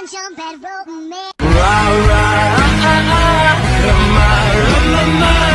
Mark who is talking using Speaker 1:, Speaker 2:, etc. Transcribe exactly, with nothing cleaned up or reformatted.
Speaker 1: jump and rope me.
Speaker 2: Rah, rah, ah, ah, ah, rah, rah, rah, rah.